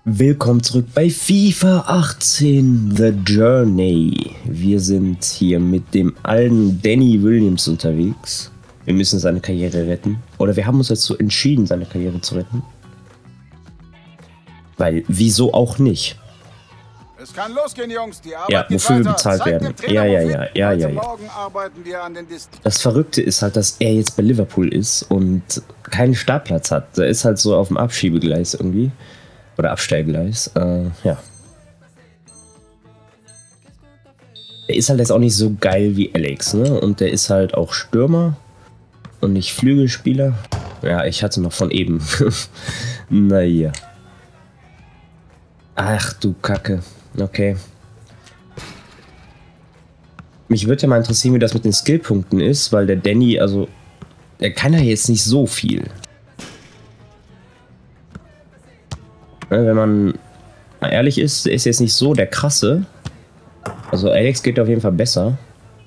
Willkommen zurück bei FIFA 18 The Journey. Wir sind hier mit dem alten Danny Williams unterwegs. Wir müssen seine Karriere retten. Oder wir haben uns dazu entschieden, seine Karriere zu retten. Weil, wieso auch nicht? Es kann losgehen, Jungs. Die Arbeit Ja, wofür wir bezahlt werden. Ja. Morgen arbeiten wir an den Das Verrückte ist halt, dass er jetzt bei Liverpool ist und keinen Startplatz hat. Er ist halt so auf dem Abschiebegleis irgendwie. Oder Abstellgleis. Ja. Der ist halt jetzt auch nicht so geil wie Alex, ne? Und der ist halt auch Stürmer und nicht Flügelspieler. Ja, ich hatte noch von eben. Naja. Ach du Kacke. Okay. Mich würde ja mal interessieren, wie das mit den Skillpunkten ist, weil der Danny, also, der kann ja jetzt nicht so viel. Wenn man ehrlich ist, ist jetzt nicht so der krasse. Also Alex geht auf jeden Fall besser.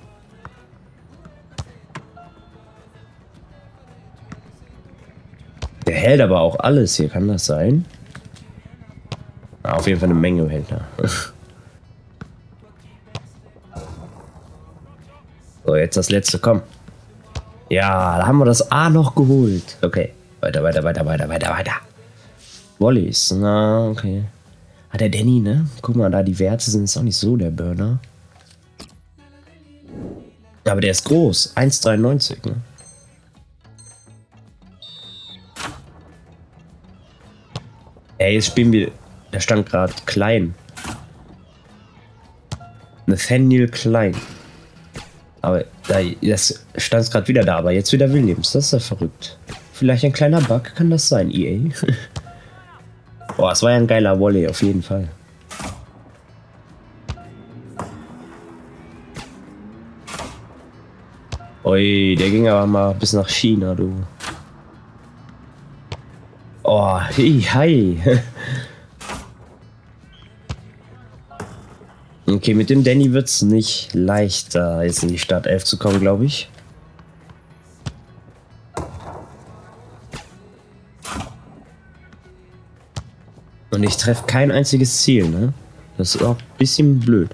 Der hält aber auch alles hier, kann das sein? Ja, auf jeden Fall eine Menge hält er. So, jetzt das letzte, komm. Ja, da haben wir das A noch geholt. Okay, weiter. Volleys, na, okay. Hat der Danny, ne? Guck mal, da die Werte sind jetzt auch nicht so der Burner. Aber der ist groß, 1,93, ne? Ey, jetzt spielen wir, da stand gerade Klein. Nathaniel Klein. Aber das stand gerade wieder da, aber jetzt wieder Williams, das ist ja verrückt. Vielleicht ein kleiner Bug, kann das sein, EA? Boah, es war ja ein geiler Volley, auf jeden Fall. Ui, der ging aber mal bis nach China, du. Oh, hi. Okay, mit dem Danny wird es nicht leichter, jetzt in die Startelf zu kommen, glaube ich. Und ich treffe kein einziges Ziel, ne? Das ist auch ein bisschen blöd.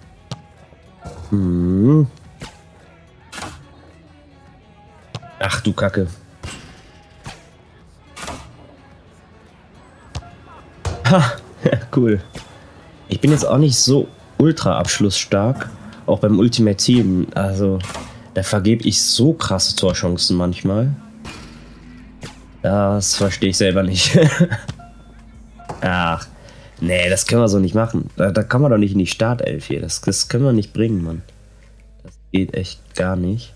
Ach du Kacke. Ha, cool. Ich bin jetzt auch nicht so ultra abschlussstark. Auch beim Ultimate Team. Also, da vergebe ich so krasse Torchancen manchmal. Das verstehe ich selber nicht. Ach, nee, das können wir so nicht machen. Da kann man doch nicht in die Startelf hier. Das können wir nicht bringen, Mann. Das geht echt gar nicht.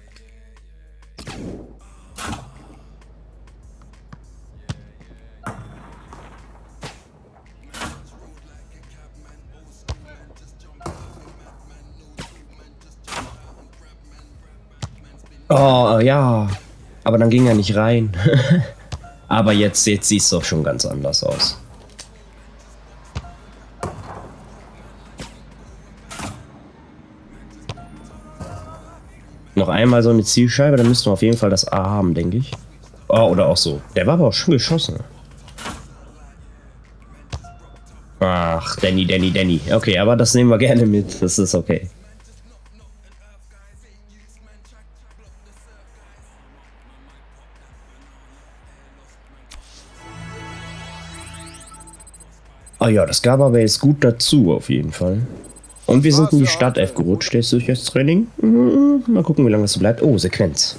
Oh, ja. Aber dann ging er nicht rein. Aber jetzt sieht es doch schon ganz anders aus. Noch einmal so eine Zielscheibe, dann müssten wir auf jeden Fall das A haben, denke ich. Oh, oder auch so. Der war aber auch schon geschossen. Ach, Danny. Okay, aber das nehmen wir gerne mit. Das ist okay. Oh ja, das gab aber jetzt gut dazu, auf jeden Fall. Und wir sind in die Startelf gerutscht, jetzt durch das Training. Mal gucken, wie lange das so bleibt. Oh, Sequenz.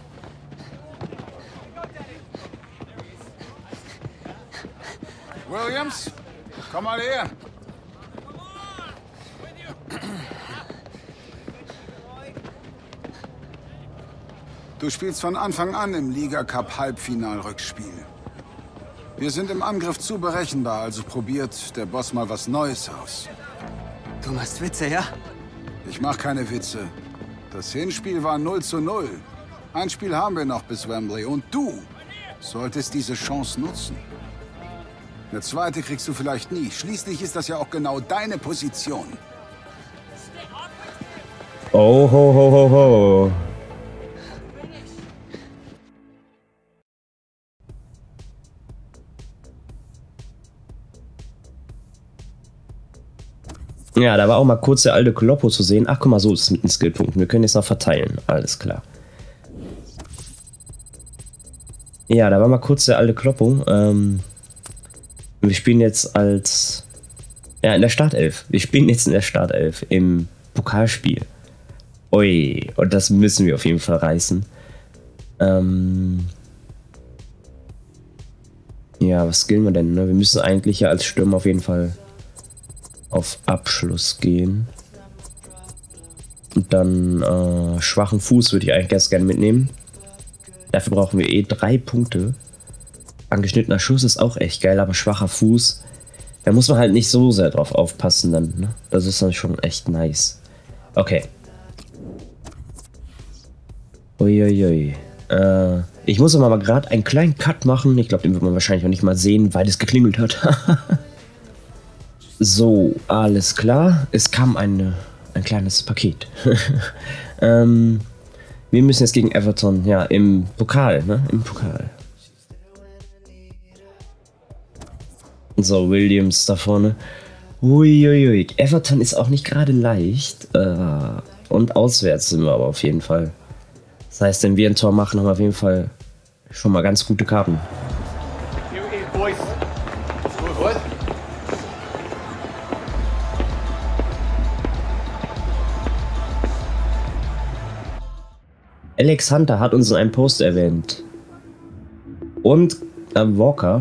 Williams, komm mal her. Du spielst von Anfang an im Liga-Cup-Halbfinal-Rückspiel. Wir sind im Angriff zu berechenbar, also probiert der Boss mal was Neues aus. Du machst Witze, ja? Ich mach keine Witze. Das Hinspiel war 0:0. Ein Spiel haben wir noch bis Wembley und du solltest diese Chance nutzen. Eine zweite kriegst du vielleicht nie. Schließlich ist das ja auch genau deine Position. Oh, ho. Ja, da war auch mal kurz der alte Kloppo zu sehen. Ach, guck mal, so ist es mit den Skillpunkten. Wir können jetzt noch verteilen. Alles klar. Ja, da war mal kurz der alte Kloppo. Wir spielen jetzt als... Ja, in der Startelf. Wir spielen jetzt in der Startelf im Pokalspiel. Ui, und das müssen wir auf jeden Fall reißen. Ja, was skillen wir denn? Ne? Wir müssen eigentlich ja als Stürmer auf jeden Fall auf Abschluss gehen. Und dann schwachen Fuß würde ich eigentlich ganz gerne mitnehmen. Dafür brauchen wir 3 Punkte. Angeschnittener Schuss ist auch echt geil, aber schwacher Fuß, da muss man halt nicht so sehr drauf aufpassen dann. Ne? Das ist dann schon echt nice. Okay. Uiuiui. Ich muss aber mal gerade einen kleinen Cut machen. Ich glaube, den wird man wahrscheinlich auch nicht mal sehen, weil es geklingelt hat. So, alles klar. Es kam ein kleines Paket. Wir müssen jetzt gegen Everton, ja, im Pokal, ne? Im Pokal. So, Williams da vorne. Uiuiui. Everton ist auch nicht gerade leicht. Und auswärts sind wir aber auf jeden Fall. Das heißt, wenn wir ein Tor machen, haben wir auf jeden Fall schon mal ganz gute Karten. Alex Hunter hat uns in einem Post erwähnt. Und Walker.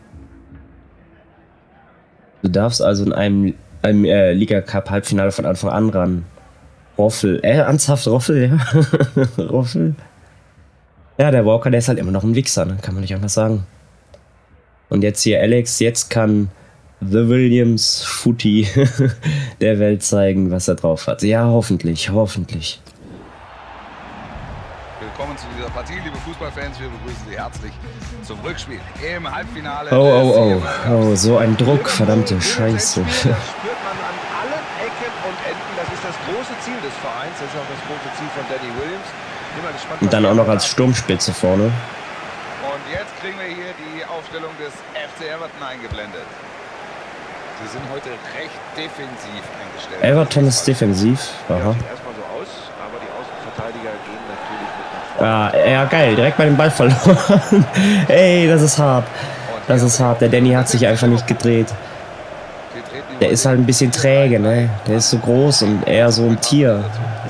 Du darfst also in einem Liga Cup Halbfinale von Anfang an ran. Roffel. Ernsthaft Roffel, ja? Roffel? Ja, der Walker, der ist halt immer noch ein Wichser, ne? Kann man nicht anders sagen. Und jetzt hier Alex, jetzt kann The Williams Footy der Welt zeigen, was er drauf hat. Ja, hoffentlich, hoffentlich. Willkommen zu dieser Partie, liebe Fußballfans. Wir begrüßen Sie herzlich zum Rückspiel im Halbfinale. Oh, so ein Druck, verdammte Scheiße. Das spürt man an allen Ecken und Enden. Das ist das große Ziel des Vereins. Das ist auch das große Ziel von Danny Williams. Bin mal gespannt, und dann auch noch als Sturmspitze vorne. Und jetzt kriegen wir hier die Aufstellung des FC Everton eingeblendet. Sie sind heute recht defensiv eingestellt. Everton ist defensiv. Aha. Sieht erstmal so aus, aber die Außenverteidiger gehen natürlich mit nach vorne. Ja, geil, direkt mal den Ball verloren. Ey, das ist hart. Das ist hart. Der Danny hat sich einfach nicht gedreht. Der ist halt ein bisschen träge, ne? Der ist so groß und eher so ein Tier.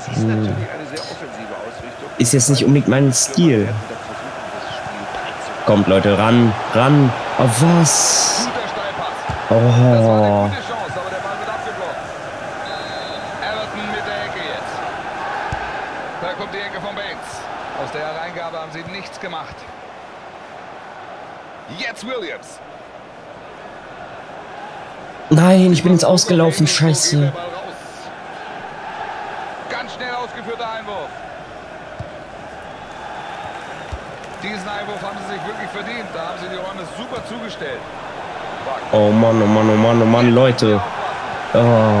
Ist jetzt nicht unbedingt mein Stil. Kommt, Leute, ran, ran. Auf was? Oh. Everton mit der Ecke jetzt. Da kommt die Ecke von Bates. Aus der Hereingabe haben sie nichts gemacht. Jetzt Williams. Nein, ich bin jetzt ausgelaufen, scheiße. Ganz schnell ausgeführter Einwurf. Diesen Einwurf haben sie sich wirklich verdient. Da haben sie die Räume super zugestellt. Oh Mann, oh Mann, oh Mann, oh Mann, Leute. Oh.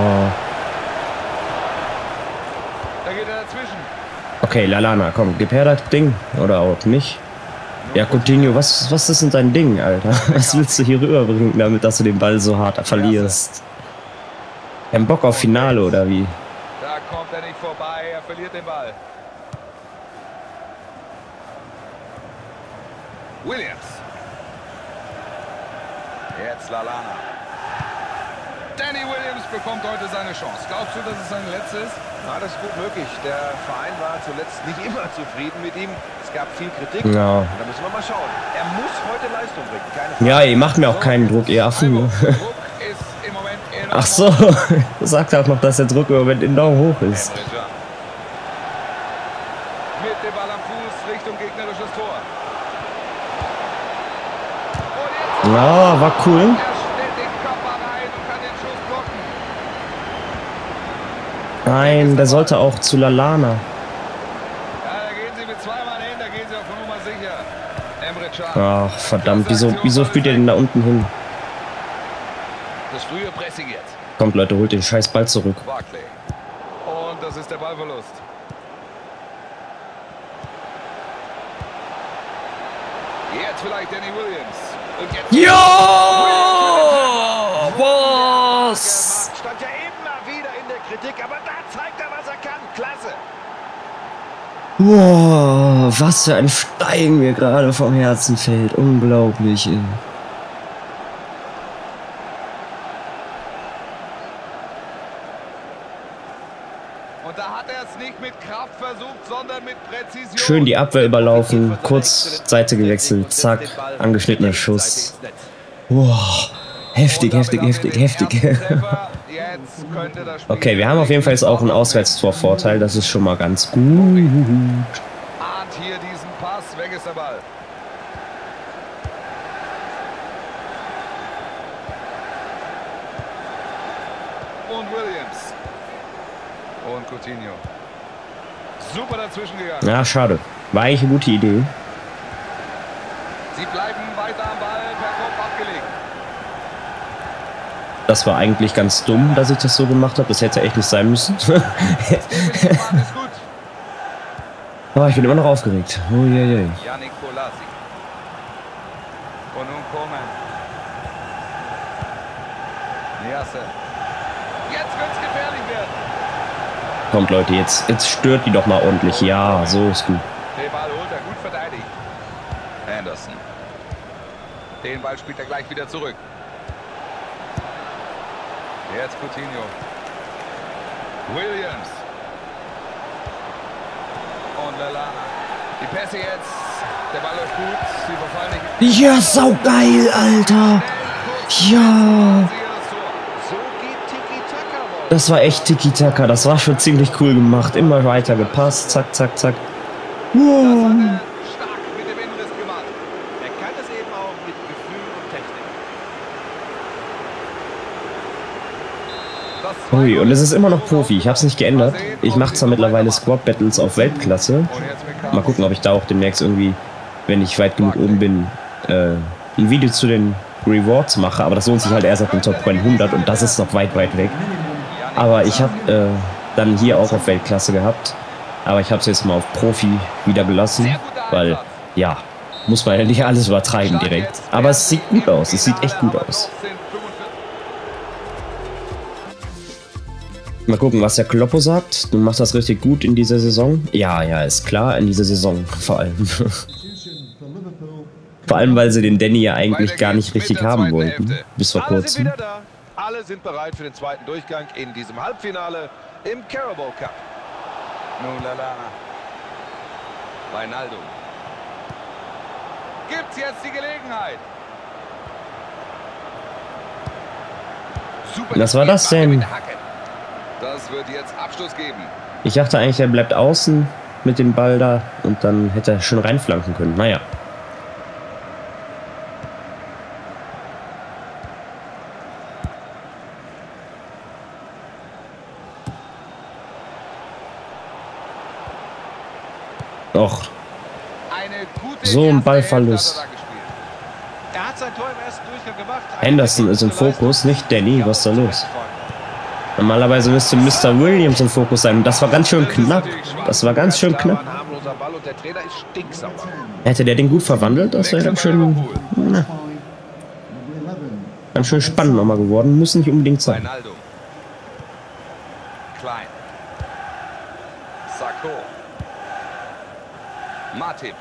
Da geht er dazwischen. Okay, Lallana, komm, gib her das Ding. Oder auch nicht. Ja, Coutinho, was ist denn dein Ding, Alter? Was willst du hier rüberbringen, damit dass du den Ball so hart verlierst? Ein Bock auf Finale, oder wie? Da kommt er nicht vorbei, er verliert den Ball. Williams. Jetzt Lallana. Danny Williams bekommt heute seine Chance. Glaubst du, dass es seine letzte ist? Ja, das ist gut möglich. Der Verein war zuletzt nicht immer zufrieden mit ihm. Es gab viel Kritik. Ja. Und da müssen wir mal schauen. Er muss heute Leistung bringen. Keine Frage. Ja, ihr macht mir auch keinen Druck, ihr Affen. Druck ist im Moment enorm. Ach so, sagt auch noch, dass der Druck im Moment enorm hoch ist. Mit dem Ball am Fuß Richtung gegnerisches Tor. Ja, war cool. Er stellt den Körper rein und kann den Schuss blocken. Nein, der sollte auch zu Lallana. Ja, da gehen sie mit 2 Mann hin, da gehen sie auf Nummer sicher. Emre Can. Ach, verdammt, wieso spielt ihr denn da unten hin? Das frühe Pressing jetzt. Kommt, Leute, holt den scheiß Ball zurück. Barkley. Und das ist der Ballverlust. Jetzt vielleicht Danny Williams. Und jetzt Ja! Was? Stand ja immer wieder Trick, aber da zeigt er, was er kann. Klasse. Boah, was für ein Stein mir gerade vom Herzen fällt. Unglaublich, ey. Und da hat er es nicht mit Kraft versucht, sondern mit Präzision. Schön die Abwehr überlaufen, kurz Seite gewechselt, zack, angeschnittener Schuss. Boah, heftig, heftig, heftig, heftig. Okay, wir haben auf jeden Fall jetzt auch einen Auswärtstorvorteil, das ist schon mal ganz gut. Ahnt hier diesen Pass, weg ist der Ball. Und Williams. Und Coutinho. Super dazwischen gegangen. Ja, schade. War eigentlich eine gute Idee. Sie bleiben weiter am Ball, per Kopf abgelegt. Das war eigentlich ganz dumm, dass ich das so gemacht habe. Das hätte echt nicht sein müssen. Ist gut. Oh, ich bin immer noch aufgeregt. Oh, je, je. Yannick Bolasie. Und nun Coman. Niasse. Jetzt wird es gefährlich werden. Kommt, Leute, jetzt stört die doch mal ordentlich. Ja, so ist gut. Den Ball holt er, gut verteidigt. Anderson. Den Ball spielt er gleich wieder zurück. Jetzt Coutinho. Williams. Und Lallana. Die Pässe jetzt. Der Ball läuft gut. Sie verfallen nicht. Ja, saugeil, Alter. Ja. So geht Tiki-Taka. Das war echt Tiki-Taka. Das war schon ziemlich cool gemacht. Immer weiter gepasst. Zack, zack, zack. Das hat er stark mit dem Innenriss gemacht. Er kann es eben auch mit Gefühl und Technik. Ui, und es ist immer noch Profi. Ich habe es nicht geändert. Ich mache zwar mittlerweile Squad Battles auf Weltklasse. Mal gucken, ob ich da auch demnächst irgendwie, wenn ich weit genug oben bin, ein Video zu den Rewards mache. Aber das lohnt sich halt erst ab dem Top 100 und das ist noch weit, weit weg. Aber ich habe dann hier auch auf Weltklasse gehabt. Aber ich habe es jetzt mal auf Profi wieder gelassen, weil, ja, muss man ja nicht alles übertreiben direkt. Aber es sieht gut aus. Es sieht echt gut aus. Mal gucken, was der Kloppo sagt. Du machst das richtig gut in dieser Saison. Ja, ja, ist klar, in dieser Saison vor allem. Vor allem, weil sie den Danny ja eigentlich gar nicht richtig haben wollten. Bis vor Alle sind kurzem. wieder da. Alle sind bereit für den zweiten Durchgang in diesem Halbfinale im Carabao Cup. Nun Lallana. Wijnaldum. Gibt's jetzt die Gelegenheit? Super. Was war das denn? Das wird jetzt Abschluss geben. Ich dachte eigentlich, er bleibt außen mit dem Ball da und dann hätte er schon reinflanken können. Naja. Och, Eine gute so ein erste Ballverlust. Hälfte hat er da gespielt. Er hat sein Tor im ersten Durchgang gemacht. Henderson ist im Fokus, nicht Danny. Was ist da los? Normalerweise müsste Mr. Williams im Fokus sein. Und das war ganz schön knapp. Das war ganz schön knapp. Ein harmloser Ball und der Trainer ist stinksauer. Hätte der den gut verwandelt, das wäre ganz schön, na, ganz schön spannend nochmal geworden. Muss nicht unbedingt sein. Wijnaldum. Klein. Sakho. Matip.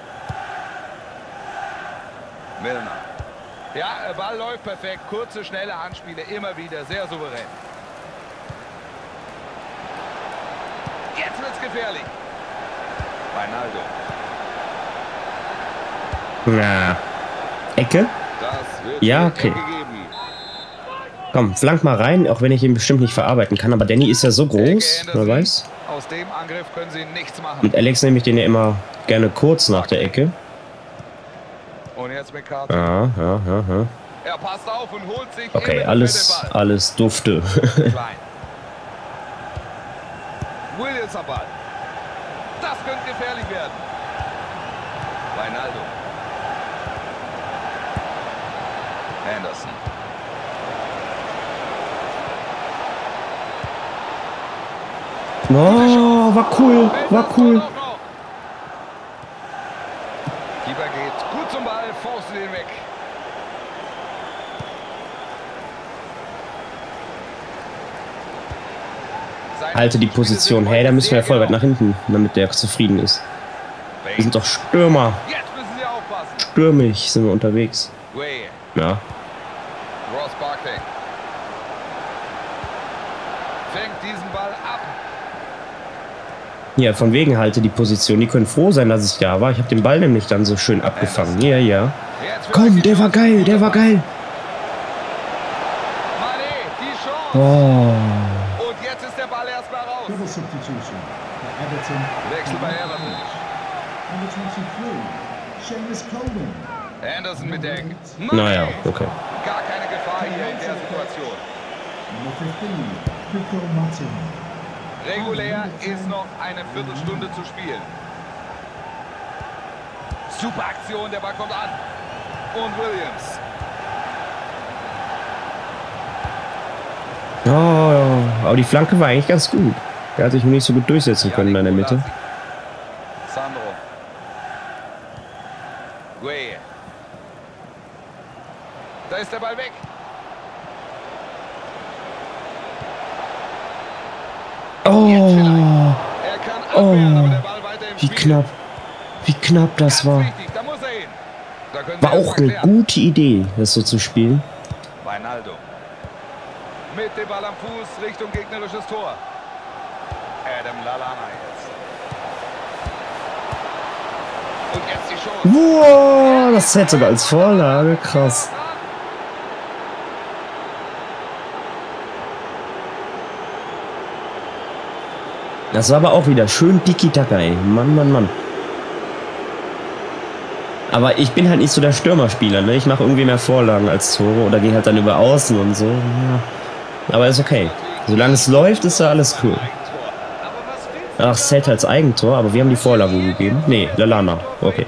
Milner. Ja, der Ball läuft perfekt. Kurze, schnelle Anspiele. Immer wieder. Sehr souverän. Jetzt wird's gefährlich. Wijnaldum. Na, Ecke? Das wird Ja, Ecke okay. gegeben. Komm, flank mal rein, auch wenn ich ihn bestimmt nicht verarbeiten kann. Aber Danny ist ja so groß, wer weiß. Aus dem Angriff können sie nichts machen. Und Alex nehme ich den ja immer gerne kurz nach der Ecke. Und jetzt McCarthy. Ja, ja, ja, ja. Er passt auf und holt sich Okay, im alles, Mittelfeld den Ball. alles dufte. Klein. Williams am Ball. Das könnte gefährlich werden. Wijnaldum. Anderson. Oh, war cool, war cool. Keeper geht gut zum Ball, faustet den weg. Halte die Position. Hey, da müssen wir ja voll weit nach hinten, damit der zufrieden ist. Wir sind doch Stürmer. Jetzt müssen sie aufpassen. Stürmig sind wir unterwegs. Way. Ja. Ross Barkley. Fängt diesen Ball ab. Ja, von wegen halte die Position. Die können froh sein, dass ich da war. Ich habe den Ball nämlich dann so schön abgefangen. Ja, ja. Komm, der war geil, der war geil. Mané, die Chance. Oh. Und jetzt ist der Ball erstmal raus. Double substitution for Everton. Wechsel bei Everton. Number 23, Seamus Coleman. Anderson mit der Ecke. Naja, okay. Gar keine Gefahr hier in der Situation. Number 15, Rico Martin. Regulär ist noch eine Viertelstunde zu spielen. Super Aktion, der Ball kommt an. Und Williams. Oh, aber die Flanke war eigentlich ganz gut. Der hat sich nicht so gut durchsetzen können in der Mitte. Sandro. Way. Da ist der Ball weg. Oh, Er kann abwehren, aber der Ball weiter im wie Spiel. knapp. Wie knapp das war. Wichtig, da muss er hin. Da können sie War erst auch mal eine klären. gute Idee, das so zu spielen. Wijnaldum. Mit dem Ball am Fuß Richtung gegnerisches Tor. Adam Lallana jetzt. Und jetzt die Chance. Wow, das zählt sogar als Vorlage. Krass. Das war aber auch wieder schön Tiki-Taka, ey. Mann, Mann, Mann. Aber ich bin halt nicht so der Stürmerspieler, ne? Ich mache irgendwie mehr Vorlagen als Tore oder gehe halt dann über Außen und so. Ja. Aber ist okay. Solange es läuft, ist ja alles cool. Ach, es zählt als Eigentor, aber wir haben die Vorlage gegeben. Nee, Lallana. Okay.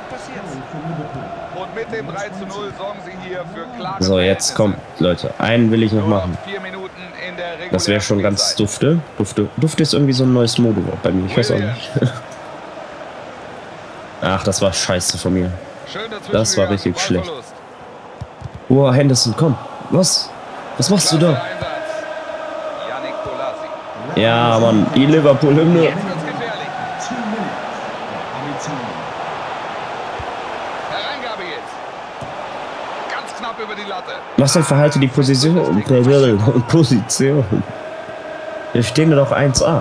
Und mit dem 3:0 sorgen sie hier für klare So, jetzt kommt, Leute. Einen will ich noch machen. 4 Minuten in der Das wäre schon ganz Spielzeit. dufte. Dufte ist irgendwie so ein neues Modewort bei mir. Ich weiß auch nicht. Ach, das war scheiße von mir. Schön dazwischen Das war gegangen, richtig schlecht. Ballverlust. Oh, Henderson, komm. Was? Was machst du Klasse da? Einsatz. Yannick Bolasie. Ja, Mann, die Liverpool-Hymne. Jetzt wird's gefährlich. 2 minutes for Harry Kane. Hereingabe jetzt. Ganz knapp über die Latte. Was denn verhalte die Position? Position. Wir stehen da doch 1A.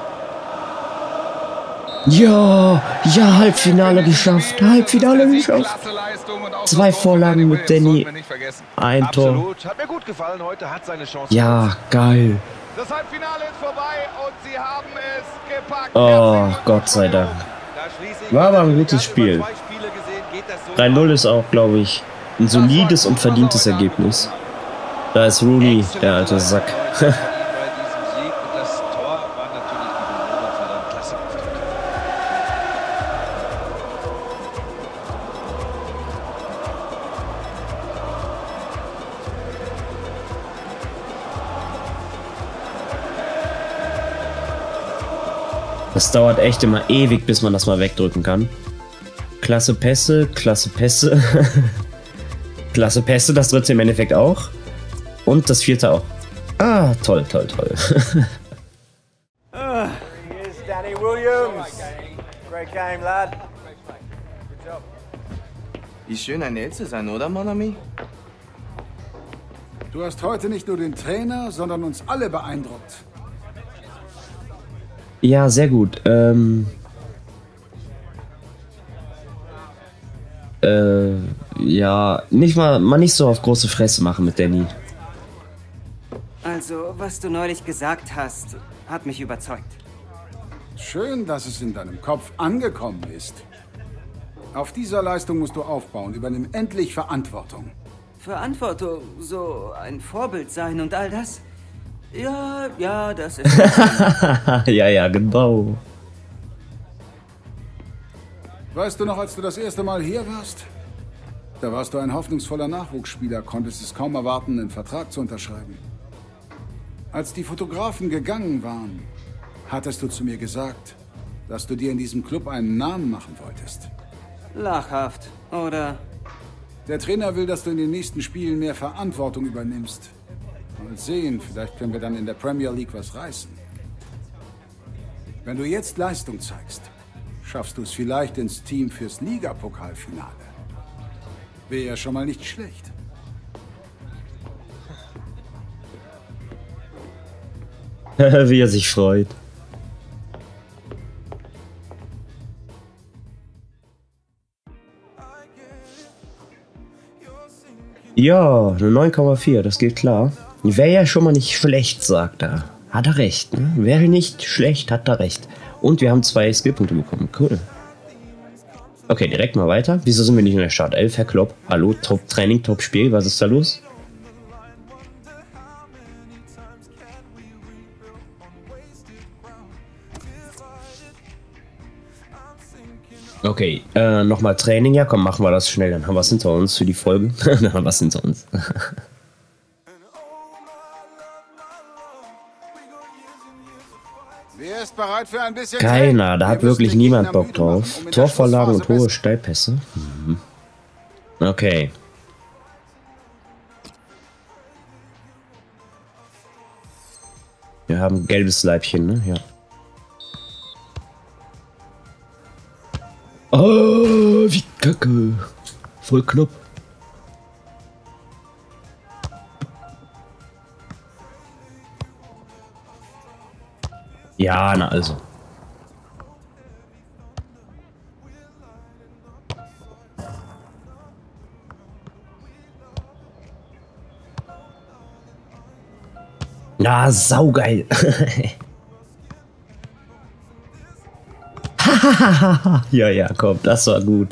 Ja, ja, Halbfinale geschafft. Halbfinale geschafft. Klasse Leistung und auch 2 das Vorlagen mit Williams Danny. sollten wir nicht vergessen. Ein Tor. Absolut. Hat mir gut gefallen heute, hat seine Chance. Ja, geil. Das Halbfinale ist vorbei und sie haben es gepackt. Oh, Herzlichen Gott sei Dank. Da schließe ich War aber ein mit. gutes Spiel. Über 2 Spiele gesehen, geht das so 3-0 ist auch, glaube ich, ein solides und verdientes Ergebnis. Da ist Rooney, der alte Sack. bei diesem Sieg und das Tor war natürlich die Belohnung für einen klasse Auftritt. Das dauert echt immer ewig, bis man das mal wegdrücken kann. Klasse Pässe, klasse Pässe. Klasse Pässe, das dritte im Endeffekt auch. Und das vierte auch. Ah, toll, toll, toll. Here's Danny Williams. Great game, lad. Good job. Wie schön ein Held zu sein, oder, Mon ami? Du hast heute nicht nur den Trainer, sondern uns alle beeindruckt. Ja, sehr gut. Ja, nicht mal nicht so auf große Fresse machen mit Danny. Also, was du neulich gesagt hast, hat mich überzeugt. Schön, dass es in deinem Kopf angekommen ist. Auf dieser Leistung musst du aufbauen. Übernimm endlich Verantwortung. Verantwortung, so ein Vorbild sein und all das? Ja, das ist... Ja, ja, genau. Weißt du noch, als du das erste Mal hier warst? Da warst du ein hoffnungsvoller Nachwuchsspieler, konntest es kaum erwarten, einen Vertrag zu unterschreiben. Als die Fotografen gegangen waren, hattest du zu mir gesagt, dass du dir in diesem Club einen Namen machen wolltest. Lachhaft, oder? Der Trainer will, dass du in den nächsten Spielen mehr Verantwortung übernimmst. Mal sehen, vielleicht können wir dann in der Premier League was reißen. Wenn du jetzt Leistung zeigst, schaffst du es vielleicht ins Team fürs Ligapokalfinale. Wäre ja schon mal nicht schlecht. Wie er sich freut. Ja, eine 9,4, das geht klar. Wäre ja schon mal nicht schlecht, sagt er. Hat er recht, ne? Wäre nicht schlecht, hat er recht. Und wir haben 2 Skillpunkte bekommen. Cool. Okay, direkt mal weiter. Wieso sind wir nicht in der Startelf, Herr Klopp? Hallo, Top-Training, Top-Spiel, was ist da los? Okay, nochmal Training. Ja, komm, machen wir das schnell. Dann haben wir es hinter uns für die Folge. Dann haben wir es hinter uns. Wer ist bereit für ein bisschen Keiner, da hat Wir wirklich müssen den niemand Gegner Bock müde machen, drauf. um in der Torvorlagen und Schlussphase hohe Steilpässe. Okay. Wir haben gelbes Leibchen, ne? Ja. Oh, wie kacke. Voll knapp. Ja, na also. Na, saugeil. Ja, ja, komm, das war gut.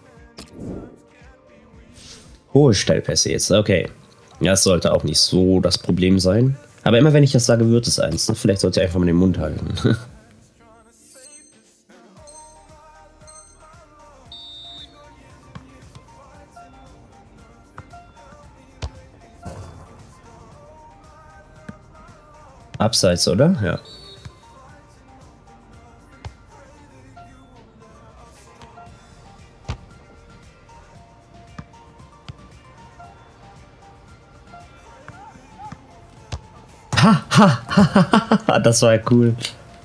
Hohe Steilpässe jetzt, okay. Ja, das sollte auch nicht so das Problem sein. Aber immer wenn ich das sage, wird es eins. Ne? Vielleicht sollte ich einfach mal den Mund halten. Abseits, oder? Ja. Das war ja cool.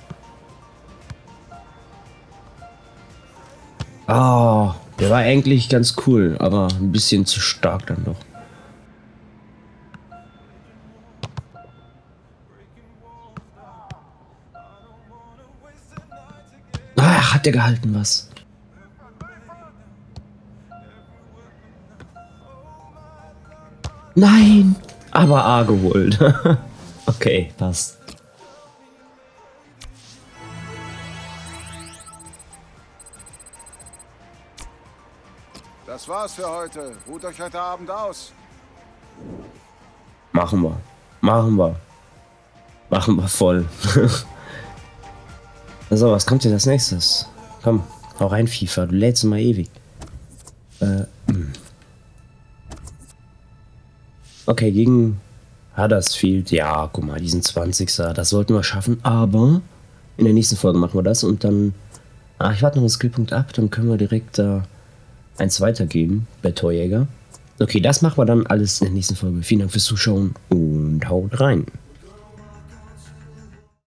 Oh, der war eigentlich ganz cool, aber ein bisschen zu stark dann doch. Ah, hat der gehalten was? Nein, aber A geholt. Okay, passt. Das war's für heute. Ruht euch heute Abend aus. Machen wir. Machen wir. Machen wir voll. So, was kommt denn als nächstes? Komm, hau rein, FIFA. Du lädst immer ewig. Okay, gegen Huddersfield. Ja, guck mal, diesen 20er. Das sollten wir schaffen. Aber in der nächsten Folge machen wir das. Und dann... Ah, ich warte noch einen Skillpunkt ab. Dann können wir direkt eins weitergehen bei Torjäger. Okay, das machen wir dann alles in der nächsten Folge. Vielen Dank fürs Zuschauen und haut rein.